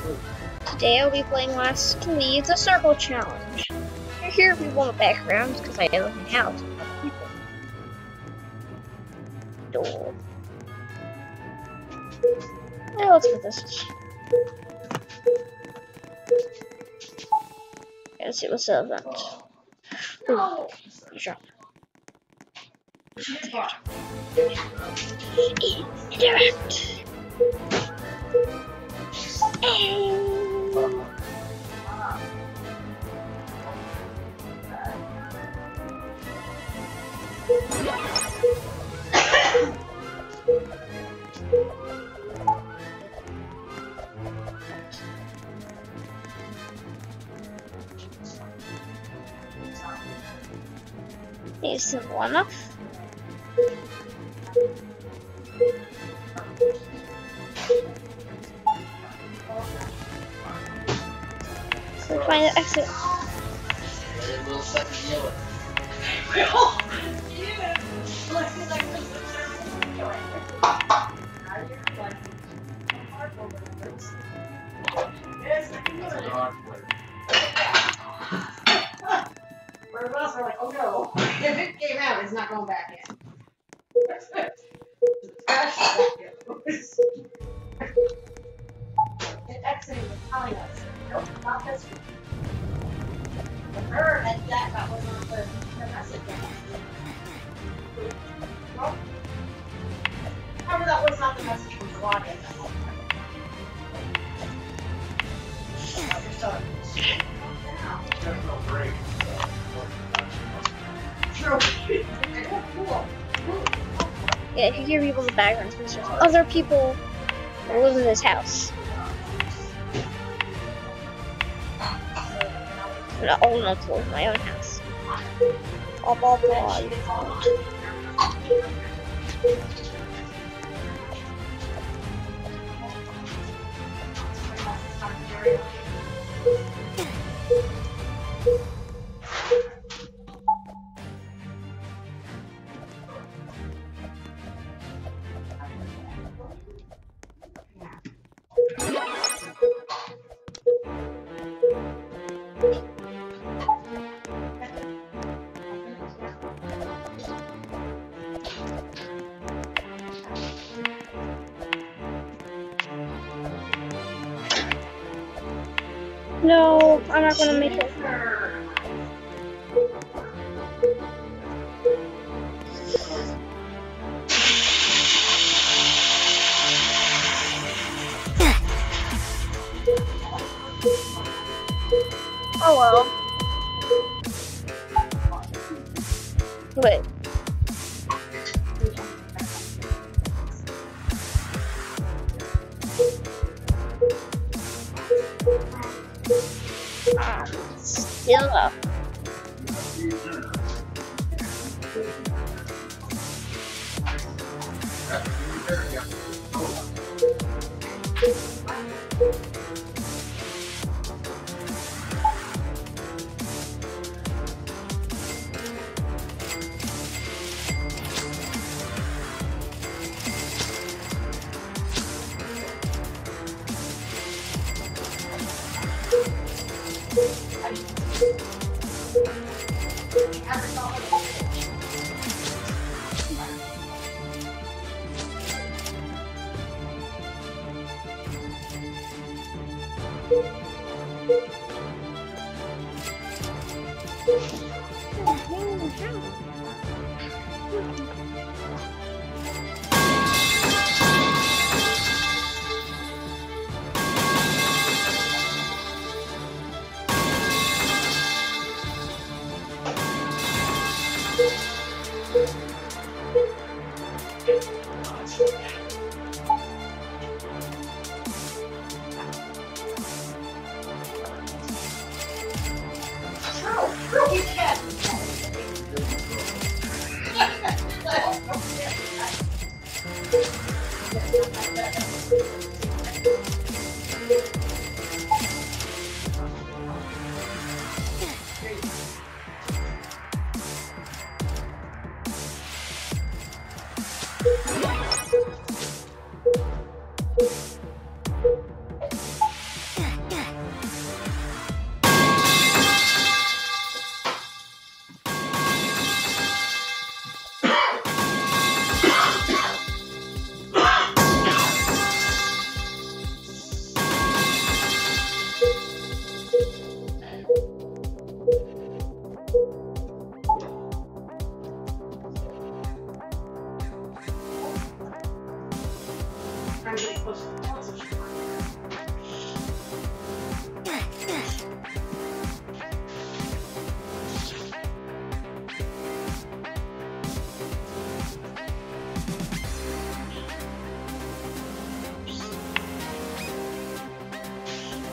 Today I'll be playing Last to Leave the Circle Challenge. You hear people in the background because I live in a house with other people. Door. Now let's get this. Let's see what's the event. Ooh, jump. Interact. It's simple enough. So find the exit. Whereas us are like, oh no, if it came out, it's not going back in. It exiting was telling us, nope, not this one. The bird and that was on the message. Well, however, that was not the message from the login. There's no break. Yeah, if you hear people in the background, it's just other people who live in this house. Not old enough to live in my own house. Blah blah blah. No, I'm not gonna make it. Oh well. Wait. Still up.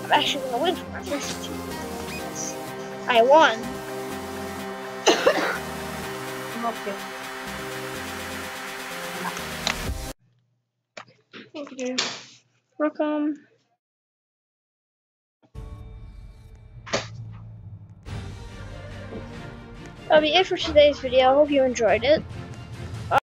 I'm actually gonna win for my first two. Yes. I won. Okay. Thank you. Welcome. That'll be it for today's video. I hope you enjoyed it.